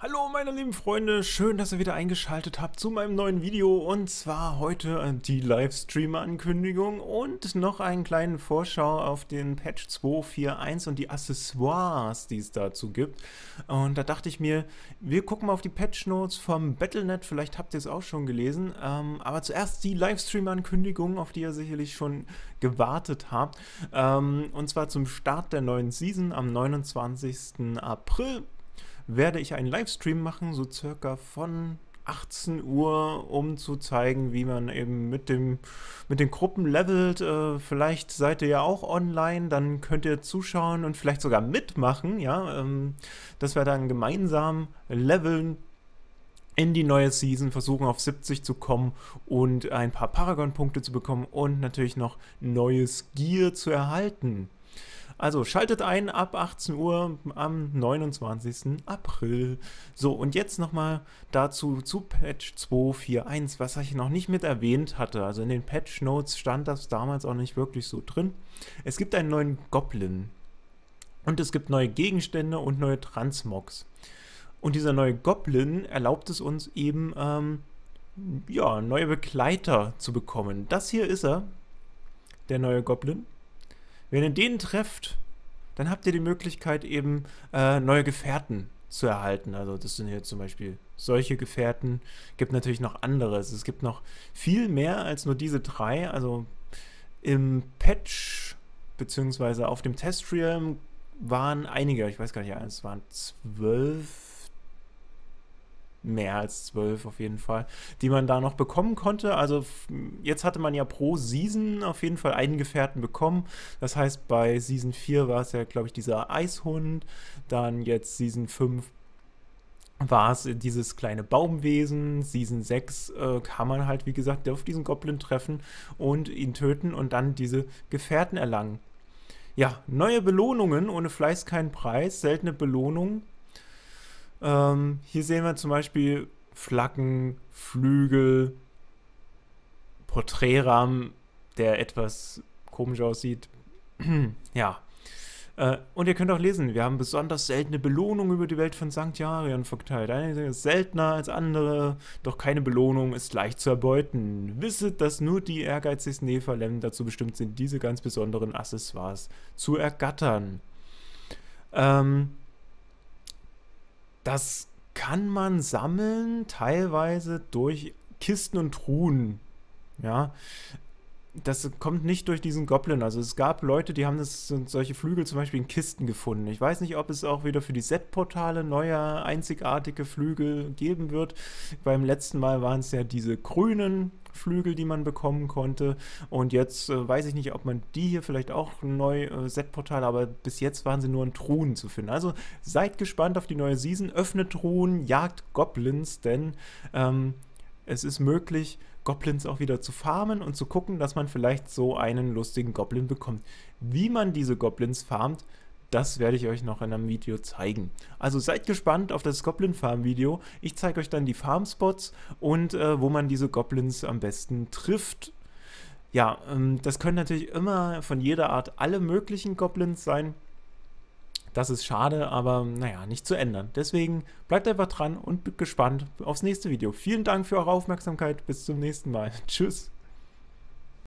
Hallo meine lieben Freunde, schön, dass ihr wieder eingeschaltet habt zu meinem neuen Video und zwar heute die Livestream-Ankündigung und noch einen kleinen Vorschau auf den Patch 2.4.1 und die Accessoires, die es dazu gibt. Und da dachte ich mir, wir gucken mal auf die Patch Notes vom Battle.net, vielleicht habt ihr es auch schon gelesen, aber zuerst die Livestream-Ankündigung, auf die ihr sicherlich schon gewartet habt, und zwar zum Start der neuen Season am 29. April. Werde ich einen Livestream machen, so circa von 18 Uhr, um zu zeigen, wie man eben mit den Gruppen levelt. Vielleicht seid ihr ja auch online, dann könnt ihr zuschauen und vielleicht sogar mitmachen, ja, dass wir dann gemeinsam leveln in die neue Season, versuchen auf 70 zu kommen und ein paar Paragon-Punkte zu bekommen und natürlich noch neues Gear zu erhalten. Also schaltet ein ab 18 Uhr am 29. April. So, und jetzt nochmal dazu zu Patch 2.4.1, was ich noch nicht mit erwähnt hatte. Also in den Patch Notes stand das damals auch nicht wirklich so drin. Es gibt einen neuen Goblin. Und es gibt neue Gegenstände und neue Transmogs. Und dieser neue Goblin erlaubt es uns eben, ja, neue Begleiter zu bekommen. Das hier ist er, der neue Goblin. Wenn ihr den trefft, dann habt ihr die Möglichkeit eben neue Gefährten zu erhalten. Also das sind hier zum Beispiel solche Gefährten. Gibt natürlich noch anderes. Es gibt noch viel mehr als nur diese drei. Also im Patch beziehungsweise auf dem Testrealm waren einige, ich weiß gar nicht, es waren 12, mehr als 12 auf jeden Fall, die man da noch bekommen konnte. Also jetzt hatte man ja pro Season auf jeden Fall einen Gefährten bekommen. Das heißt, bei Season 4 war es ja, glaube ich, dieser Eishund. Dann jetzt Season 5 war es dieses kleine Baumwesen. Season 6 kann man halt, wie gesagt, auf diesen Goblin treffen und ihn töten und dann diese Gefährten erlangen. Ja, neue Belohnungen, ohne Fleiß kein Preis, seltene Belohnungen. Hier sehen wir zum Beispiel Flaggen, Flügel, Porträtrahmen, der etwas komisch aussieht. Ja. Und ihr könnt auch lesen, wir haben besonders seltene Belohnungen über die Welt von St. Jarion verteilt. Eine ist seltener als andere, doch keine Belohnung ist leicht zu erbeuten. Wisset, dass nur die ehrgeizigsten Nephalem dazu bestimmt sind, diese ganz besonderen Accessoires zu ergattern. Das kann man sammeln, teilweise durch Kisten und Truhen. Ja, das kommt nicht durch diesen Goblin. Also es gab Leute, die haben solche Flügel zum Beispiel in Kisten gefunden. Ich weiß nicht, ob es auch wieder für die Set-Portale neue, einzigartige Flügel geben wird. Beim letzten Mal waren es ja diese grünen Flügel, die man bekommen konnte. Und jetzt weiß ich nicht, ob man die hier vielleicht auch neu Set-Portale, aber bis jetzt waren sie nur in Truhen zu finden. Also seid gespannt auf die neue Season. Öffnet Truhen, jagt Goblins, denn es ist möglich, Goblins auch wieder zu farmen und zu gucken, dass man vielleicht so einen lustigen Goblin bekommt. Wie man diese Goblins farmt, das werde ich euch noch in einem Video zeigen. Also seid gespannt auf das Goblin-Farm-Video. Ich zeige euch dann die Farmspots und wo man diese Goblins am besten trifft. Ja, das können natürlich immer von jeder Art alle möglichen Goblins sein. Das ist schade, aber naja, nicht zu ändern. Deswegen bleibt einfach dran und gespannt aufs nächste Video. Vielen Dank für eure Aufmerksamkeit. Bis zum nächsten Mal. Tschüss.